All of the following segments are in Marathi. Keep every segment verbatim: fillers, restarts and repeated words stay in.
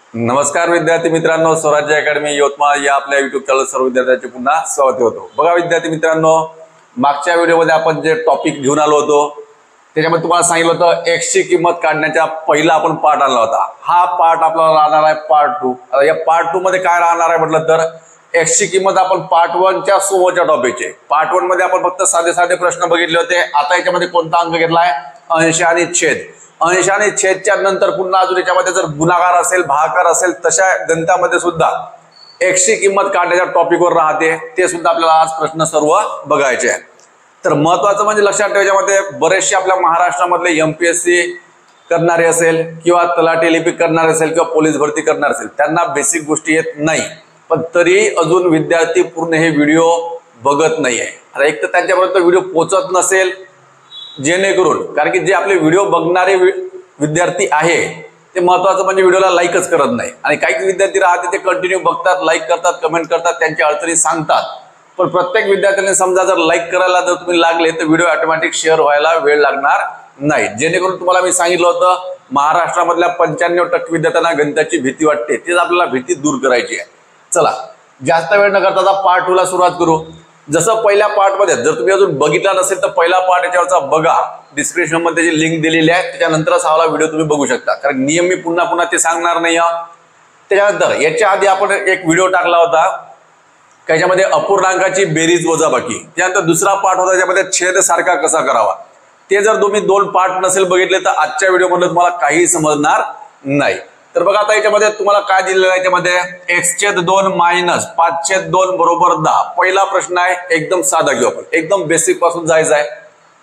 नमस्कार विद्यार्थी मित्रांनो, स्वराज्य अकॅडमी यवतमाळ या आपल्या युट्यूब चॅनल सर्व विद्यार्थ्यांचे पुन्हा स्वागत होतो। बघा विद्यार्थी मित्रांनो, मागच्या व्हिडिओमध्ये आपण जे टॉपिक घेऊन आलो होतो त्याच्यामध्ये तुम्हाला सांगितलं होतं एक्स ची किंमत काढण्याचा पहिला आपण पार्ट आणला होता। हा पार्ट आपल्याला राहणार आहे पार्ट टू। या पार्ट टू मध्ये काय राहणार आहे म्हटलं तर एक्स ची किंमत आपण पार्ट वन च्या सोबतच्या टॉपिकचे पार्ट वन मध्ये आपण फक्त साधे साधे प्रश्न बघितले होते। आता याच्यामध्ये कोणता अंक घेतलाय? अंश आणि छेद। अंश आणि छेदच्या नंतर पुन्हा अजून याच्यामध्ये जर गुणाकार असेल भागाकार असेल तशा गणितामध्ये सुद्धा एक्स ची किंमत काढण्याच्या टॉपिकवर राहते, ते सुद्धा आपल्याला आज प्रश्न सर्व बघायचे आहे। तर महत्त्वाचं म्हणजे लक्षात ठेवायच्यामध्ये बरेचसे आपल्या महाराष्ट्रामधले एमपीएससी करणारे असेल किंवा तलाठी लिपिक करणारे असेल किंवा पोलीस भरती करणारे असेल त्यांना बेसिक गोष्टी येत नाही, पण तरी अजून विद्यार्थी पूर्ण हे व्हिडिओ बघत नाहीये। आता एक तर त्यांच्यापर्यंत व्हिडिओ पोहोचत नसेल जेणेकरून, कारण की जे आपले व्हिडिओ बघणारे विद्यार्थी आहे ते महत्त्वाचं म्हणजे व्हिडिओला लाईकच करत नाही, आणि काही विद्यार्थी राहते ते कंटिन्यू बघतात, लाईक करतात, कमेंट करतात, त्यांच्या अडचणी सांगतात, पण प्रत्येक विद्यार्थ्यांनी समजा जर लाईक करायला जर तुम्ही लागले तर व्हिडिओ ऑटोमॅटिक शेअर व्हायला वेळ लागणार नाही। जेणेकरून तुम्हाला मी सांगितलं होतं महाराष्ट्रामधल्या पंच्याण्णव टक्के विद्यार्थ्यांना गणिताची भीती वाटते, तेच आपल्याला भीती दूर करायची आहे। चला जास्त वेळ न करता पार्ट टू ला सुरुवात करू। जसं पहिल्या पार्ट मध्ये जर तुम्ही अजून बघितला नसेल तर पहिला पार्ट याच्यावरचा बघा, डिस्क्रिप्शन मध्ये त्याची लिंक दिलेली आहे, त्याच्यानंतरच हा व्हिडिओ तुम्ही बघू शकता, कारण नियम मी पुन्हा पुन्हा ते सांगणार नाही। त्याच्यानंतर याच्या आधी आपण एक व्हिडिओ टाकला होता त्याच्यामध्ये अपूर्णांकाची बेरीज वजाबाकी, त्यानंतर दुसरा पार्ट होता त्याच्यामध्ये छेद सारखा कसा करावा। ते जर तुम्ही दोन पार्ट नसेल बघितले तर आजच्या व्हिडिओमध्ये तुम्हाला काही समजणार नाही। तर बघा आता याच्यामध्ये तुम्हाला काय दिलेलं आहे, याच्यामध्ये एक्स छेद दोन मायनस पाच छेद दोन बरोबर दहा। पहिला प्रश्न आहे, एकदम साधा घेऊ आपण, एकदम बेसिक पासून जायचं आहे।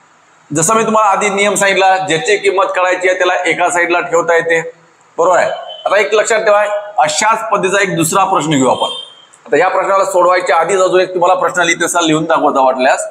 जसं मी तुम्हाला आधी नियम सांगितला, ज्याची किंमत काढायची आहे त्याला एका साईडला ठेवता येते, बरोबर आहे। आता एक लक्षात ठेवा, अशाच पद्धतीचा एक दुसरा प्रश्न घेऊ आपण। आता या प्रश्नाला सोडवायच्या आधीच अजून एक तुम्हाला प्रश्न लिहित असाल, लिहून दाखवता वाटल्यास।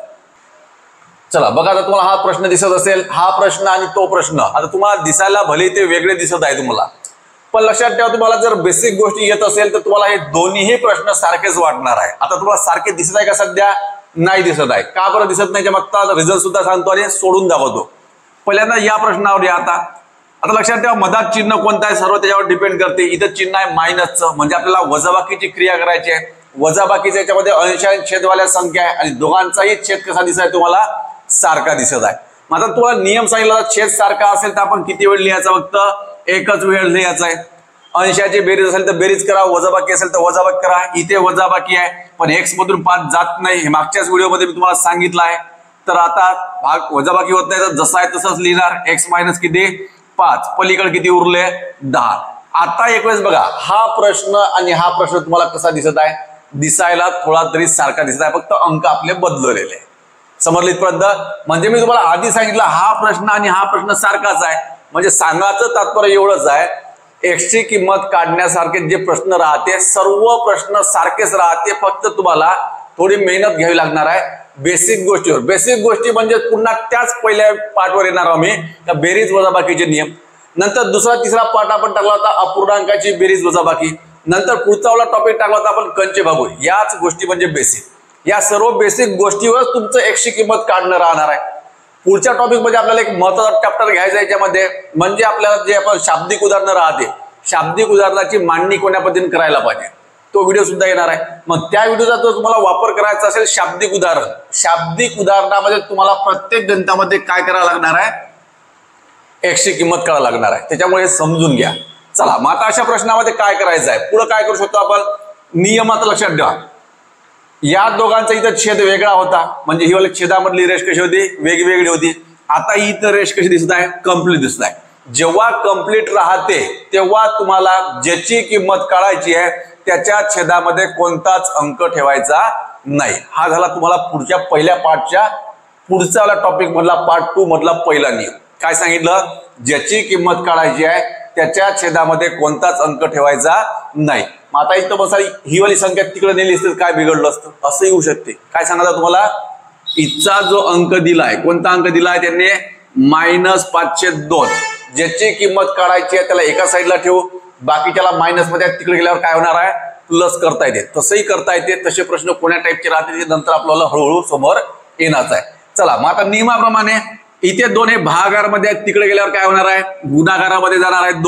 चला बघा, आता तुम्हाला हा प्रश्न दिसत असेल, हा प्रश्न आणि तो प्रश्न आता तुम्हाला दिसायला भले ते वेगळे दिसत आहे तुम्हाला, पण लक्षात ठेवा तुम्हाला जर बेसिक गोष्टी येत असेल तर तुम्हाला हे दोन्हीही प्रश्न सारखेच वाटणार आहे। आता तुम्हाला सारखे दिसत आहे का? सध्या नाही दिसत आहे। का बरं दिसत नाही? मागचा रिझल्ट सुद्धा सांगतो आणि सोडून दाखवतो। पहिल्यांदा या प्रश्नावर या। आता आता लक्षात ठेवा मधात चिन्ह कोणतं आहे सर्व त्याच्यावर डिपेंड करते। इथं चिन्ह आहे मायनसचं, म्हणजे आपल्याला वजाबाकीची क्रिया करायची आहे। वजाबाकीच्या याच्यामध्ये अंश आणि छेदवाल्या संख्या आहे आणि दोघांचाही छेद कसा दिसत आहे तुम्हाला? सारखा दिसत आहे। मग आता तुम्हाला नियम सांगितला छेद सारखा असेल तर आपण किती वेळ लिहायचा? फक्त एकच वेळ लिहायचा आहे। अंशाची बेरीज असेल तर बेरीज करा, वजाबाकी असेल तर वजाबाकी करा। इथे वजाबाकी आहे पण एक्स मधून पाच जात नाही, हे मागच्याच व्हिडिओमध्ये मी तुम्हाला सांगितलं आहे। तर आता भाग वजाबाकी होत नाही तर जसा आहे तसंच लिहिणार, एक्स मायनस किती? पाच, पलीकडे किती उरले? दहा। आता एक वेळेस बघा, हा प्रश्न आणि हा प्रश्न तुम्हाला कसा दिसत आहे? दिसायला थोडा तरी सारखा दिसत आहे, फक्त अंक आपले बदललेले। समजले इथपर्यंत? म्हणजे मी तुम्हाला आधी सांगितलं हा प्रश्न आणि हा प्रश्न सारखाच आहे, म्हणजे सांगायचं तात्पर्य एवढंच आहे, एक्स ची किंमत काढण्यासारखे जे प्रश्न राहते सर्व प्रश्न सारखेच राहते, फक्त तुम्हाला थोडी मेहनत घ्यावी लागणार आहे बेसिक गोष्टीवर। बेसिक गोष्टी म्हणजे पुन्हा त्याच पहिल्या पार्टवर येणार आहोत मी, त्या बेरीज वजाबाकीचे नियम। नंतर दुसरा तिसरा पार्ट आपण टाकला होता अपूर्णांकाची बेरीज वजाबाकी, नंतर पुढचा वाला टॉपिक टाकला होता आपण कंचे भागू। याच गोष्टी म्हणजे बेसिक, या सर्व बेसिक गोष्टीवर तुमचं एक्स ची किंमत काढणं राहणार आहे। पुढच्या टॉपिक मध्ये आपल्याला एक महत्त्वाचा चॅप्टर घ्यायचा आहे याच्यामध्ये, म्हणजे आपल्याला जे आपण शाब्दिक उदाहरणं राहते, शाब्दिक उदाहरणाची मांडणी कोण्या पद्धतीने करायला पाहिजे तो व्हिडिओ सुद्धा येणार आहे। मग त्या व्हिडिओचा जर तुम्हाला वापर करायचा असेल शाब्दिक उदाहरण, शाब्दिक उदाहरणामध्ये तुम्हाला प्रत्येक गणितामध्ये काय करायला लागणार आहे? एक्स ची किंमत काढायला लागणार आहे, त्याच्यामुळे समजून घ्या। चला मग आता अशा प्रश्नामध्ये काय करायचं आहे, पुढे काय करू शकतो आपण? नियमात लक्षात ठेवा, या दोघांचा इथं छेद वेगळा होता, म्हणजे ही वाली छेदामधली रेष कशी होती? वेगवेगळी होती। आता ही इथं रेष कशी दिसत आहे? कंप्लीट दिसत आहे। जेव्हा कंप्लीट राहते तेव्हा तुम्हाला ज्याची किंमत काढायची आहे त्याच्या छेदामध्ये कोणताच अंक ठेवायचा नाही। हा झाला तुम्हाला पुढच्या पहिल्या पार्टच्या पुढचा वाला टॉपिक मधला पार्ट टू मधला पहिला नियम। काय सांगितलं? ज्याची किंमत काढायची आहे त्याच्या छेदामध्ये कोणताच अंक ठेवायचा नाही। मग आता इथं बसा, ही वाली संख्या तिकडे नेली असते काय बिघडलं असतं? असं येऊ शकते। काय सांगायचं तुम्हाला? इथचा जो अंक दिलाय, कोणता अंक दिलाय त्यांनी? मायनस पाचशे दोन। ज्याची किंमत काढायची आहे त्याला एका साईडला ठेवू, बाकीच्याला मायनस मध्ये तिकडे गेल्यावर काय होणार आहे? प्लस करता येते, तसंही करता येते। तसे प्रश्न कोण्या टाईपचे राहते ते नंतर आपल्याला हळूहळू समोर येणार आहे। चला मग आता नियमाप्रमाणे इथे दोन हे भागाकारामध्ये आहेत, तिकडे गेल्यावर काय होणार आहे? गुणाकारामध्ये जाणार आहेत दोन,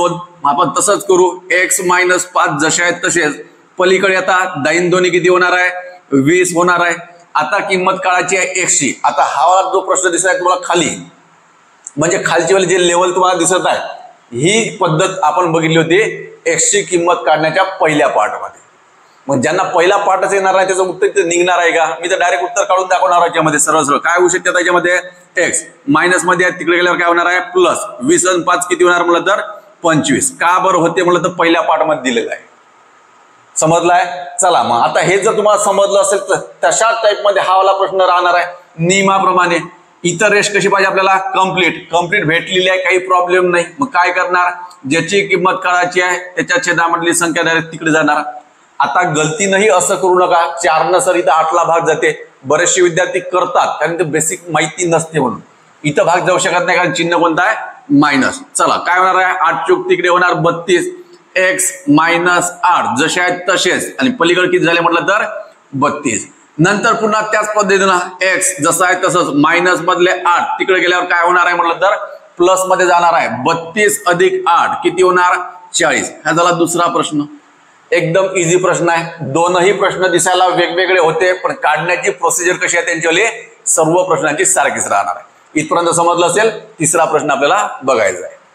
आपण तसंच करू. एक्स मायनस पाच जसे आहेत तसेच पलीकडे आता दाईन दोन्ही किती होणार आहे वीस होणार आहे. आता किंमत काढायची आहे एक्सची. आता हा जो प्रश्न दिसत आहे तुम्हाला खाली म्हणजे खालची वाली जे लेवल तुम्हाला दिसत आहे ही पद्धत आपण बघितली होती एक्सची किंमत काढण्याच्या पहिल्या पार्टमध्ये. मग ज्यांना पहिला पार्टच येणार नाही त्याचं उत्तर तिथे निघणार आहे का? मी तर डायरेक्ट उत्तर काढून दाखवणार आहे याच्यामध्ये सरळ सरळ. काय होऊ शकते त्याच्यामध्ये एक्स मायनस मध्ये तिकडे गेल्यावर काय होणार आहे प्लस वीस आणि पाच किती होणार म्हटलं तर पंचवीस. का बरं होते म्हटलं तर पहिल्या पार्टमध्ये दिलेलं आहे. समजलाय? चला मग आता हे जर तुम्हाला समजलं असेल तर तशा टाईपमध्ये हा वाला प्रश्न राहणार आहे नियमाप्रमाणे. इतर रेष कशी पाहिजे आपल्याला कंप्लीट कंप्लीट भेटलेली आहे काही प्रॉब्लेम नाही. मग काय करणार ज्याची किंमत काढायची आहे त्याच्या छेदामधली संख्या डायरेक्ट तिकडे जाणार. आता गलतीनंही असं करू नका चार न सर इथं आठला भाग जाते. बरेचसे विद्यार्थी करतात कारण ते बेसिक माहिती नसते म्हणून. इथं भाग जाऊ शकत नाही कारण चिन्ह कोणतं आहे मायनस. चला काय होणार आहे आठ चौक तिकडे होणार बत्तीस. एक्स मायनस आठ जसे आहेत तसेच आणि पलीकडे किती झाले म्हटलं तर बत्तीस. नंतर पुन्हा त्याच पद्धतीनं एक्स जसं आहे तसंच मायनस मधले आठ तिकडे गेल्यावर काय होणार आहे म्हटलं तर प्लस मध्ये जाणार आहे. बत्तीस अधिक आठ किती होणार चाळीस. हा झाला दुसरा प्रश्न. एकदम इझी प्रश्न आहे. दोनही प्रश्न दिसायला वेगवेगळे होते पण काढण्याची प्रोसिजर कशी आहे त्यांच्यावाली सर्व प्रश्नांची सारखीच राहणार आहे. इथपर्यंत समजलं असेल. तिसरा प्रश्न आपल्याला बघायचा आहे.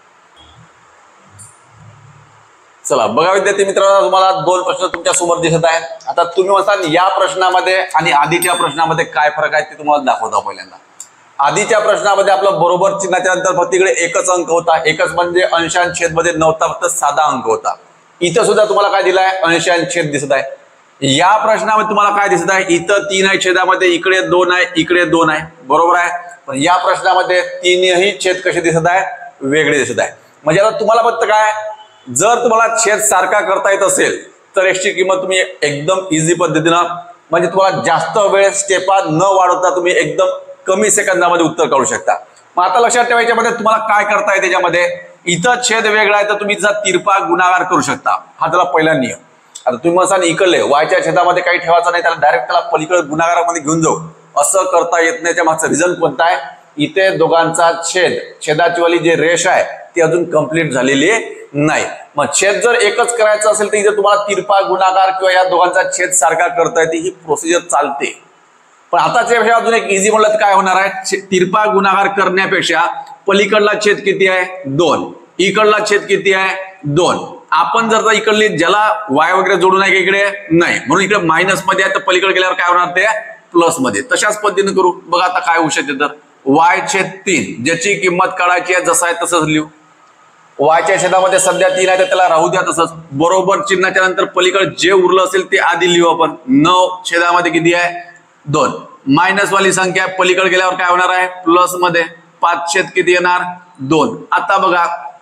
चला बघा विद्यार्थी मित्रांनो तुम्हाला दोन प्रश्न तुमच्या समोर दिसत आहे. आता तुम्ही म्हणता या प्रश्नामध्ये आणि आधीच्या प्रश्नामध्ये काय फरक आहे ते तुम्हाला दाखवतो. पहिल्यांदा आधीच्या प्रश्नामध्ये आपलं बरोबर चिन्हाच्या नंतर फक्त इकडे एकच अंक होता. एकच म्हणजे अंशांश छेद मध्ये नव्हता फक्त साधा अंक होता. इथं सुद्धा तुम्हाला काय दिलाय अंशांश छेद दिसत आहे. या प्रश्नामध्ये तुम्हाला काय दिसत आहे इथं तीन आहे छेदामध्ये इकडे दोन आहे इकडे दोन आहे बरोबर आहे. पण या प्रश्नामध्ये तीनही छेद कसे दिसत आहे वेगळे दिसत आहे. म्हणजे आता तुम्हाला फक्त काय जर तुम्हाला छेद सारखा करता येत असेल तर एक्सची किंमत तुम्ही एकदम इझी पद्धतीनं म्हणजे तुम्हाला जास्त वेळ स्टेपा न वाढवता तुम्ही एकदम कमी सेकंदामध्ये उत्तर काढू शकता. मग आता लक्षात ठेवायच्यामध्ये तुम्हाला काय करता येते त्याच्यामध्ये इथं छेद वेगळा आहे तर तुम्ही जर तिरपा गुणाकार करू शकता. हा त्याला पहिला नियम. आता तुम्ही म्हणता इकडले वायच्या छेदामध्ये काही ठेवायचं नाही त्याला डायरेक्ट त्याला पलीकडे गुणाकारामध्ये घेऊन जाऊ असं करता येत नाही. त्यामागचं रिझन कोणता आहे इथे दोघांचा छेद छेदाची वाली जी रेष आहे ती अजून कंप्लीट झालेली नाही. मग छेद जर एकच करायचं असेल तर इथे तुम्हाला तिरपा गुणाकार किंवा या दोघांचा छेद सारखा करता येते ही प्रोसिजर चालते. पण आताच्या पेक्षा अजून एक इझी म्हणलं तर काय होणार आहे तिरपा गुणाकार करण्यापेक्षा पलीकडला छेद किती आहे दोन इकडला छेद किती आहे दोन. आपण जर इकडली ज्याला वाय वगैरे जोडून आहे इकडे नाही म्हणून इकडे मायनस मध्ये आहे तर पलीकडे गेल्यावर काय होणार ते प्लस मध्ये. तशाच पद्धतीने करू. बघा आता काय होऊ शकते तर वाय छेद तीन ज्याची किंमत काढायची आहे जसं आहे तसंच लिहू. वायच्या छेदामध्ये सध्या तीन आहे तर त्याला राहू द्या तसंच. बरोबर चिन्हाच्या नंतर पलीकडे जे उरलं असेल ते आधी लिहू आपण. नऊ छेदामध्ये किती आहे दोन. मायनस वाली संख्या पलीकडे गेल्यावर काय होणार आहे प्लस मध्ये. पाच छेद किती येणार दोन. आता बघा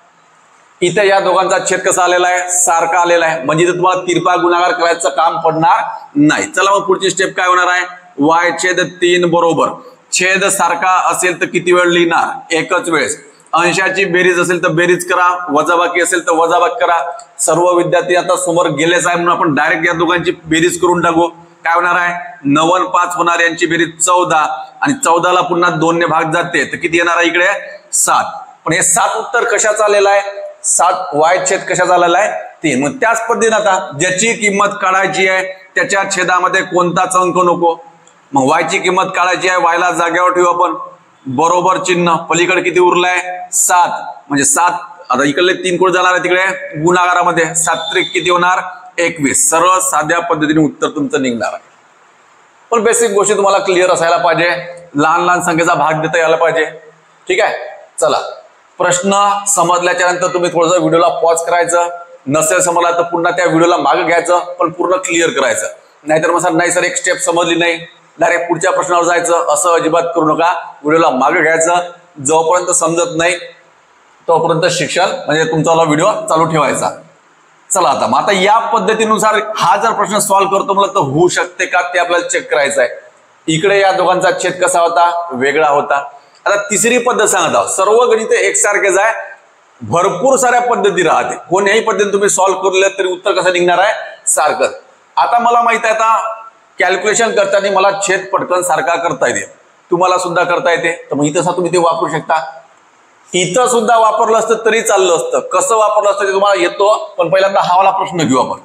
इथे या दोघांचा छेद कसा आलेला आहे सारखा आलेला आहे म्हणजे तुम्हाला तिरपा गुणाकार करायचं काम पडणार नाही. चला मग पुढची स्टेप काय होणार आहे वाय छेद तीन बरोबर छेद सारखा असेल तर किती वेळ लिहिणार एकच वेळेस. अंशाची बेरीज असेल तर बेरीज करा वजाबाकी असेल तर वजाबाकी करा. सर्व विद्यार्थी आता समोर गेलेच आहे म्हणून आपण डायरेक्ट या दोघांची बेरीज करून टाकू. काय होणार आहे नव्वद पाच होणार यांची बेरीज चौदा आणि चौदाला पुन्हा दोन ने भाग जाते तर किती येणार आहे इकडे सात. पण हे सात उत्तर कशाचं आलेलं आहे सात वाय छेद कशाचा आलेला आहे तीन. मग त्याच पद्धतीने आता ज्याची किंमत काढायची आहे त्याच्या छेदामध्ये कोणताच अंक नको. मग वायची किंमत काढायची आहे वायला जागेवर ठेवू आपण बरोबर चिन्ह. पलीकडे किती उरलाय सात म्हणजे सात. आता इकडले तीन कोण जाणार आहे तिकडे गुणाकारामध्ये सात त्रिक किती होणार एकवीस. सरळ साध्या पद्धतीने उत्तर तुमचं निघणार आहे. पण बेसिक गोष्टी तुम्हाला क्लिअर असायला पाहिजे. लहान लहान संख्येचा भाग देता यायला पाहिजे. ठीक आहे. चला प्रश्न समजल्याच्या नंतर तुम्ही थोडंसं व्हिडिओला पॉज करायचं. नसेल समजला तर पुन्हा त्या व्हिडिओला मागे घ्यायचं पण पूर्ण क्लिअर करायचं. नाहीतर मग सर नाही सर एक स्टेप समजली नाही डायरेक्ट पुढच्या प्रश्नावर जायचं असं अजिबात करू नका. व्हिडिओला मागे घ्यायचं. जोपर्यंत समजत नाही तोपर्यंत शिक्षण म्हणजे तुमचा व्हिडिओ चालू ठेवायचा. चला आता मग आता या पद्धतीनुसार हा जर प्रश्न सॉल्व्ह करतो मला तर होऊ शकते का ते आपल्याला चेक करायचं आहे. इकडे या दोघांचा छेद कसा होता वेगळा होता. आता तिसरी पद्धत सांगत आहोत. सर्व गणित एकसारखेच आहे. भरपूर साऱ्या पद्धती राहते. कोणत्याही पद्धतीने तुम्ही सॉल्व्ह करू तरी उत्तर कसं निघणार आहे सारखं. आता मला माहित आहे आता कॅल्क्युलेशन करताना मला छेद पटकन सारखा करता येते तुम्हाला सुद्धा करता येते तर मग इथं तुम्ही ते वापरू शकता. इथं सुद्धा वापरलं असतं तरी चाललं असतं. कसं वापरलं असतं ते तुम्हाला येतो, पण पहिल्यांदा हा वाला प्रश्न घेऊ आपण.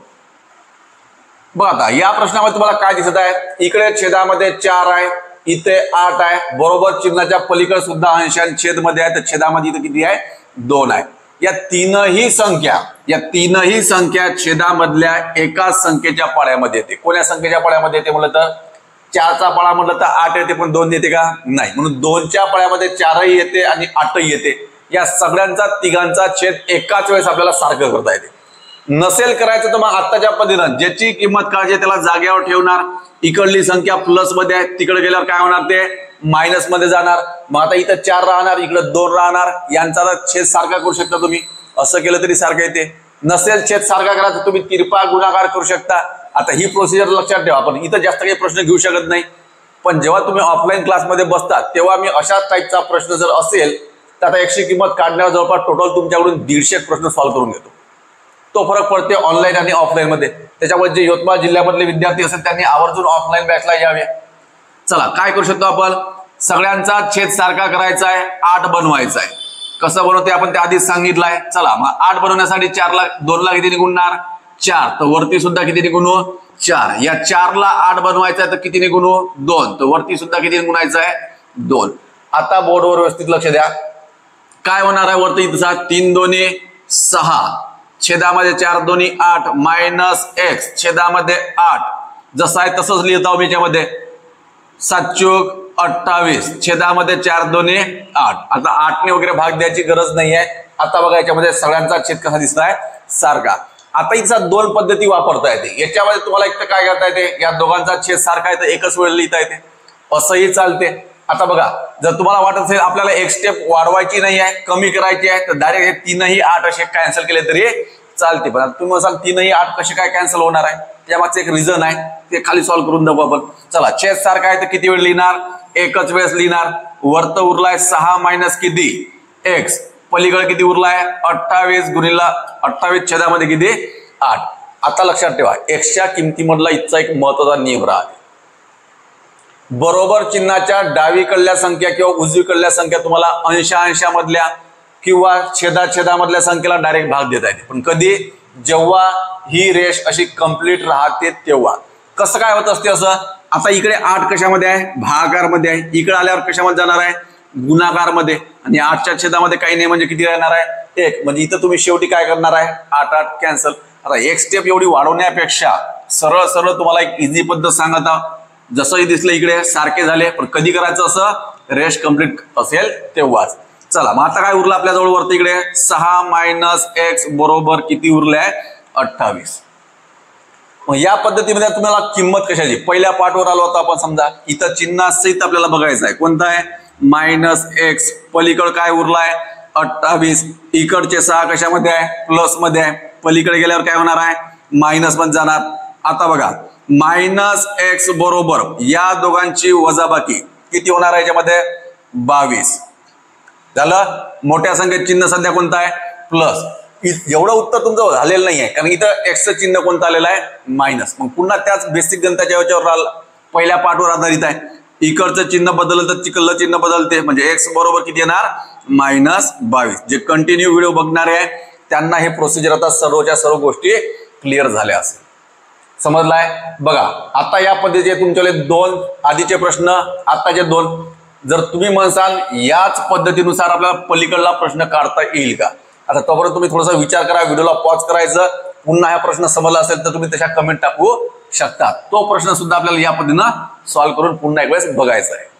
बघा आता या प्रश्नामध्ये तुम्हाला काय दिसत आहे, इकडे छेदामध्ये चार आहे, इथे आठ आहे, बरोबर चिन्हाच्या पलीकडे सुद्धा अंश आणि छेद मध्ये आहे, तर छेदामध्ये इथे किती आहे, दोन आहे. या तीनही संख्या या तीनही संख्या छेदामधल्या एकाच संख्येच्या पाड्यामध्ये येते. कोण्या संख्येच्या पाड्यामध्ये येते म्हटलं तर चारचा पाडा म्हटलं तर आठ येते, पण दोन येते का, नाही. म्हणून दोनच्या पाड्यामध्ये चारही येते आणि आठही येते. या सगळ्यांचा तिघांचा छेद एकाच वेळेस आपल्याला सारखं करता येते. नसेल करायचं तर मग आत्ताच्या पद्धतीनं ज्याची किंमत काढायची त्याला जागेवर ठेवणार, इकडली संख्या प्लस मध्ये आहे, तिकडे गेल्यावर काय होणार ते मायनस मध्ये जाणार. मग आता इथं चार राहणार, इकडे दोन राहणार, यांचा छेद सारखा करू शकता तुम्ही, असं केलं तरी सारखं येते. नसेल छेद सारखा करायचा तुम्ही तिरपा गुणाकार करू शकता. आता ही प्रोसिजर लक्षात ठेवा, आपण इथं जास्त काही प्रश्न घेऊ शकत नाही. पण जेव्हा तुम्ही ऑफलाईन क्लासमध्ये बसतात तेव्हा मी अशाच टाईपचा प्रश्न जर असेल तर आता एकशे किंमत काढण्यावर जवळपास टोटल तुमच्याकडून दीडशे प्रश्न सॉल्व्ह करून घेतो. तो फरक पडते ऑनलाईन आणि ऑफलाईन मध्ये. त्याच्यामुळे जे यवतमाळ जिल्ह्यामधले विद्यार्थी असेल त्यांनी आवर्जून ऑफलाईन बॅचला यावे. चला काय करू शकतो आपण, सगळ्यांचा छेद सारखा करायचा आहे, आठ बनवायचा आहे. कसं बनवते आपण ते आधीच सांगितलंय. चला मग आठ बनवण्यासाठी चार ला दोन ला किती गुणणार, चार, तर वरती सुद्धा किती गुणू, चार. या चार ला आठ बनवायचा आहे तर किती गुणू, दोन, तर वरती सुद्धा किती गुणायचं आहे, दोन. आता बोर्डवर व्यवस्थित लक्ष द्या, काय होणार आहे वरती तसा, तीन दोन्ही सहा, छेदामध्ये चार दोन्ही आठ, मायनस एक्स, छेदामध्ये आठ, जसं आहे तसंच लिहित आहोत मी याच्यामध्ये, सात चोक अठ्ठावीस, छेदामध्ये चार दोन्ही आठ. आता आठने वगैरे भाग द्यायची गरज नाही आहे. आता बघा याच्यामध्ये सगळ्यांचा छेद कसा दिसत आहे, सारखा. आता इथं दोन पद्धती वापरता येते. याच्यामध्ये तुम्हाला एक तर काय करता येते, या दोघांचा छेद सारखा आहे तर एकच वेळ लिहिता येते, असंही चालते. आता बघा जर तुम्हाला वाटत असेल आपल्याला एक स्टेप वाढवायची नाही आहे, कमी करायची आहे, तर डायरेक्ट हे तीनही आठ असे कॅन्सल केले तरी चालते. पण आता तुम्ही म्हणाल तीनही आठ कसे काय कॅन्सल होणार आहे, त्यामागचं एक रिझन आहे, ते खाली सॉल्व्ह करून दाखवू आपण. चला छेद सारखा आहे तर किती वेळ लिहिणार, एकच वेळेस लिहिणार. वरत उरलाय सहा मायनस किती एक्स, पलीकडे किती उरलाय अठ्ठावीस, गुणिला अठ्ठावीस, छेदामध्ये किती आठ. आता लक्षात ठेवा एक्सच्या किमतीमधला इथचा एक महत्वाचा नियम राहते. बरोबर चिन्हाच्या डावीकडल्या संख्या किंवा उजवीकडल्या संख्या तुम्हाला अंशा अंशामधल्या किंवा छेदा छेदामधल्या संख्येला डायरेक्ट भाग देता येते. पण कधी, जेव्हा ही रेष अशी कंप्लीट राहते तेव्हा. कसं काय होत असते असं, आता इकडे आठ कशामध्ये आहे, भागाकारमध्ये आहे, इकडे आल्यावर कशामध्ये जाणार आहे, गुणाकारमध्ये, आणि आठच्या छेदामध्ये काही नाही म्हणजे किती राहणार आहे, एक. म्हणजे इथं तुम्ही शेवटी काय करणार आहे, आठ आठ कॅन्सल. आता एक स्टेप एवढी वाढवण्यापेक्षा सरळ सरळ तुम्हाला एक इझी पद्धत सांगत आहोत. जसंही दिसलं इकडे सारखे झाले, पण कधी करायचं असं, रेष कंप्लीट असेल तेव्हाच. चला मग आता काय उरलं आपल्याजवळ वरती इकडे सहा मायनस एक्स बरोबर किती उरले आहे, अठ्ठावीस. मग या पद्धतीमध्ये तुम्हाला किंमत कशाची, पहिल्या पार्टवर आलो होता आपण. समजा इथं चिन्हासहित आपल्याला बघायचं आहे कोणतं आहे, मायनस एक्स, पलीकडे काय उरलाय अठ्ठावीस, इकडचे सहा कशामध्ये आहे, प्लस मध्ये आहे, पलीकडे गेल्यावर काय होणार आहे, मायनस पण जाणार. आता बघा मायनस एक्स बरोबर या दोघांची वजाबाकी किती होणार आहे याच्यामध्ये, बावीस. झालं. मोठ्या संख्येत चिन्ह सध्या कोणतं आहे, प्लस. एवढं उत्तर तुमचं झालेलं नाहीये, कारण इथं एक्सचं चिन्ह कोणतं आलेलं आहे, मायनस. मग पुन्हा त्याच बेसिक गणिताच्या याच्यावर पहिल्या पार्टवर आधारित आहे. इकडचं चिन्ह बदललं तर तिकडलं चिन्ह बदलते, म्हणजे एक्स बरोबर किती येणार, मायनस बावीस. जे कंटिन्यू व्हिडिओ बघणारे आहे त्यांना हे प्रोसिजर आता सर्वच्या सर्व गोष्टी क्लिअर झाल्या असेल. समजलाय. बघा आता या पद्धतीचे तुमच्याकडे दोन आधीचे प्रश्न, आताचे दोन. जर तुम्ही म्हणसाल याच पद्धतीनुसार आपल्याला पलीकडला प्रश्न काढता येईल का, आता तोपर्यंत तुम्ही थोडासा विचार करा, व्हिडिओला पॉज करायचं. पुन्हा हा प्रश्न समजला असेल तर तुम्ही त्याच्या कमेंट टाकू शकता. तो प्रश्न सुद्धा आपल्याला या पद्धतीनं सॉल्व्ह करून पुन्हा एक वेळेस बघायचा आहे.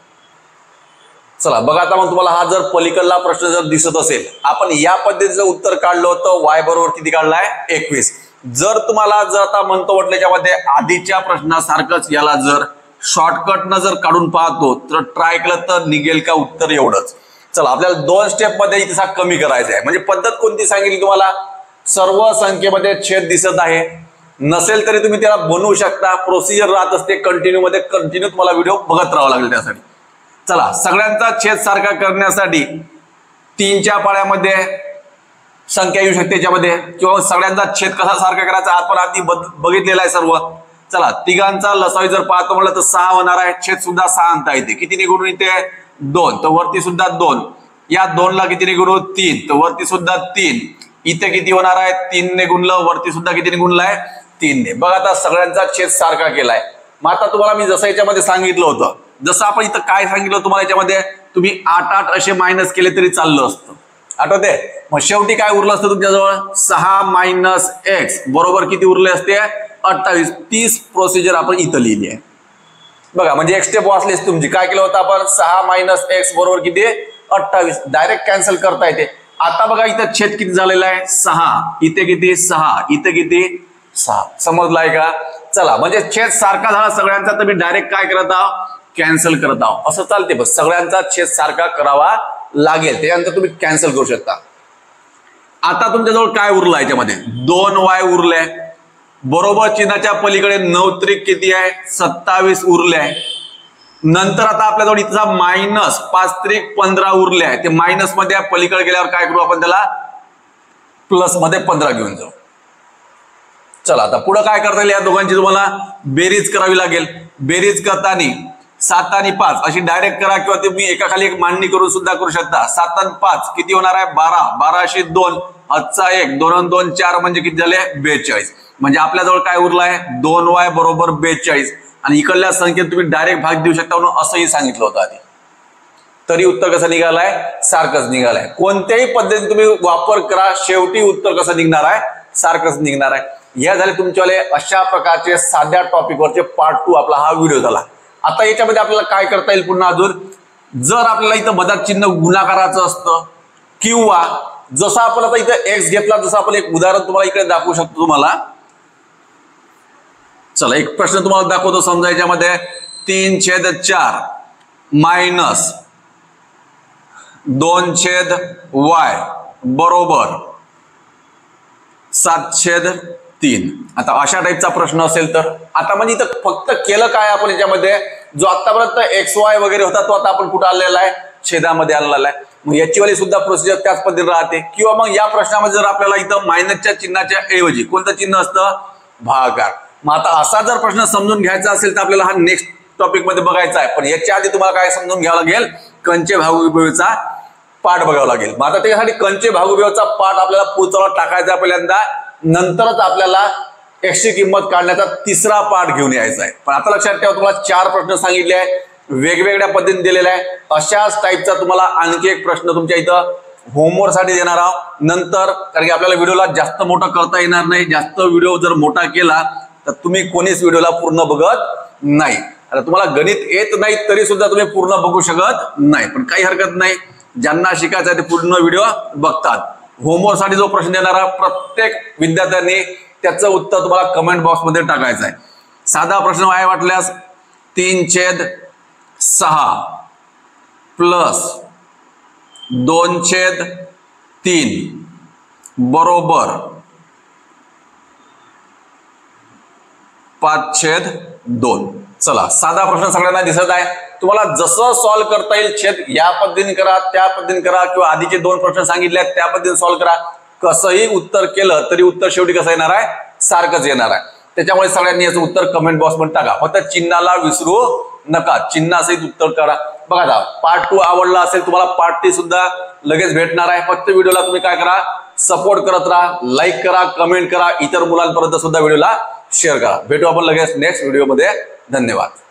चला बघा आता मग तुम्हाला हा जर पलीकडला प्रश्न जर दिसत असेल, आपण या पद्धतीचं उत्तर काढलं होतं, वाय बरोबर किती काढलाय, एकवीस. जर तुम्हाला जर आता म्हणतो म्हटलं याच्यामध्ये आधीच्या प्रश्नासारखंच याला जर शॉर्टकट न जर काढून पाहतो तर ट्राय केलं तर निघेल का उत्तर एवढंच. चला आपल्याला दोन स्टेप मध्ये इथं कमी करायचं आहे. म्हणजे पद्धत कोणती सांगितली तुम्हाला, सर्व संख्येमध्ये छेद दिसत आहे, नसेल तरी तुम्ही त्याला बनवू शकता. प्रोसिजर राहत असते कंटिन्यू मध्ये, कंटिन्यू तुम्हाला व्हिडिओ बघत राहावं लागेल त्यासाठी. चला सगळ्यांचा छेद सारखा करण्यासाठी तीनच्या पाड्यामध्ये संख्या येऊ शकते त्याच्यामध्ये, किंवा सगळ्यांचा छेद कसा सारखा करायचा आपण आधी बघितलेला आहे सर्व. चला तिघांचा लसावी जर पाहतो म्हटलं तर सहा होणार आहे, छेद सुद्धा सहा आणता येते. किती निघून इथे दोन, तर वरती सुद्धा दोन. या दोन ला कितीने गुणू तीन, तर वरती सुद्धा तीन, इथे किती होणार आहे तीन ने गुणलं, वरती सुद्धा कितीने गुणलाय तीन ने. बघा आता सगळ्यांचा छेद सारखा केलाय. मग आता तुम्हाला मी जसं याच्यामध्ये सांगितलं होतं, जसं आपण इथं काय सांगितलं तुम्हाला याच्यामध्ये, तुम्ही आठ आठ असे मायनस केले तरी चाललं असतं, आठवते. मग शेवटी काय उरलं असतं तुमच्याजवळ, सहा मायनस एक्स बरोबर किती उरले असते अठ्ठावीस. तीस प्रोसिजर आपण इथं लिहिली आहे बघा. म्हणजे एक स्टेप वाचली असते तुमची. काय केलं होतं आपण, सहा मायनस एक्स बरोबर किती अठ्ठावीस, डायरेक्ट कॅन्सल करता येते. आता बघा इथं छेद किती झालेला आहे सहा, इथे किती सहा, इथे किती सहा. समजलाय का. चला म्हणजे छेद सारखा झाला सगळ्यांचा, तर मी डायरेक्ट काय करत आहोत कॅन्सल करत आहोत. असं चालते बस, सगळ्यांचा छेद सारखा करावा लागेल, त्यानंतर तुम्ही कॅन्सल करू शकता. आता तुमच्याजवळ काय उरलं याच्यामध्ये, दोन वाय उरले बरोबर चिन्हाच्या पलीकडे नऊ त्रिक किती आहे सत्तावीस उरले आहे. नंतर आता आपल्याजवळ इथला मायनस पाच त्रिक पंधरा उरले आहे. ते मायनस मध्ये पलीकडे गेल्यावर काय करू आपण, त्याला प्लस मध्ये पंधरा घेऊन जाऊ. चला आता पुढे काय करता येईल, या दोघांची तुम्हाला बेरीज करावी लागेल. बेरीज करताना सात आणि पाच अशी डायरेक्ट करा, किंवा तुम्ही एका खाली एक मांडणी करून सुद्धा करू शकता. सात आणि पाच किती होणार आहे बारा, बाराशे दोन, हातचा एक, दोन दोन चार म्हणजे किती झाले बेचाळीस. म्हणजे आपल्याजवळ काय उरलं आहे दोन वाय बरोबर बेचाळीस. आणि इकडल्या संख्येत तुम्ही डायरेक्ट भाग देऊ शकता म्हणून असंही सांगितलं होतं आधी. तरी उत्तर कसं निघालंय सारखंच निघालंय. कोणत्याही पद्धतीने तुम्ही वापर करा, शेवटी उत्तर कसं निघणार आहे सारखंच निघणार आहे. या झाले तुमच्यावाले अशा प्रकारचे साध्या टॉपिकवरचे पार्ट टू आपला हा व्हिडिओ झाला. आता याच्यामध्ये आपल्याला काय करता येईल पुन्हा अजून, जर आपल्याला इथं बदल चिन्ह गुणाकाराचं असतं, किंवा जसं आपण आता इथं एक्स घेतला, जसं आपण एक उदाहरण तुम्हाला इकडे दाखवू शकतो तुम्हाला. चला एक प्रश्न तुम्हाला दाखवतो. समजा याच्यामध्ये तीन छेद चार मायनस दोन छेद वाय बरोबर सात छेद तीन. आता अशा टाईपचा प्रश्न असेल तर आता म्हणजे इथं फक्त केलं काय आपण याच्यामध्ये, जो आतापर्यंत एक्स वाय वगैरे होता तो आता आपण कुठं आलेला आहे छेदामध्ये आलेला आहे. मग याची वाली सुद्धा प्रोसिजर त्याच पद्धतीने राहते. किंवा मग या प्रश्नामध्ये जर आपल्याला इथं मायनसच्या चिन्हाच्या ऐवजी कोणतं चिन्ह असतं भागाकार. मग आता असा जर प्रश्न समजून घ्यायचा असेल तर आपल्याला हा नेक्स्ट टॉपिक मध्ये बघायचा आहे. पण याच्या आधी तुम्हाला काय समजून घ्यावं लागेल, कंचे भागविभेचा पाठ बघावं लागेल. मग आता त्यासाठी कंचे भागविभेचा पाठ आपल्याला पुढचा टाकायचा पहिल्यांदा, नंतरच आपल्याला एक्सची किंमत काढण्याचा तिसरा पाठ घेऊन यायचा आहे. पण आता लक्षात ठेवा, तुम्हाला चार प्रश्न सांगितले आहे, वेगवेगळ्या पद्धतीने दिलेले आहे. अशाच टाईपचा तुम्हाला आणखी एक प्रश्न तुमच्या इथं होमवर्क साठी देणार आहोत नंतर. कारण की आपल्याला व्हिडिओला जास्त मोठा करता येणार नाही. जास्त व्हिडिओ जर मोठा केला तर तुम्ही कोणीच व्हिडिओला पूर्ण बघत नाही. आता तुम्हाला गणित येत नाही तरी सुद्धा तुम्ही पूर्ण बघू शकत नाही, पण काही हरकत नाही. ज्यांना शिकायचं आहे ते पूर्ण व्हिडिओ बघतात. होमवर्क साठी जो प्रश्न देणारा प्रत्येक विद्यार्थ्यांनी त्याचं उत्तर तुम्हाला कमेंट बॉक्स मध्ये टाकायचं आहे. साधा प्रश्न आहे वाटल्यास तीन छेद सहा प्लस दोन छेद तीन बरोबर पाच छेद दोन. चला साधा प्रश्न सगळ्यांना दिसत आहे. तुम्हाला जसं सॉल्व्ह करता येईल छेद या पद्धतीने करा, त्या पद्धतीने करा, किंवा आधीचे दोन प्रश्न सांगितले त्या पद्धतीने सॉल्व्ह करा. कसंही उत्तर केलं तरी उत्तर शेवटी कसं येणार आहे सारखंच येणार आहे. त्याच्यामुळे सगळ्यांनी याचं उत्तर कमेंट बॉक्स मध्ये टाका. फक्त चिन्हाला विसरू नका, चिन्हासहित उत्तर करा. बघा आता पार्ट टू आवडला असेल तुम्हाला, पार्ट थ्री सुद्धा लगेच भेटणार आहे. फक्त व्हिडिओला तुम्ही काय करा सपोर्ट करत राहा, लाईक करा, कमेंट करा, इतर मुलांपर्यंत सुद्धा व्हिडिओला शेअर करा. भेटू आपण लगेच नेक्स्ट व्हिडिओमध्ये. धन्यवाद.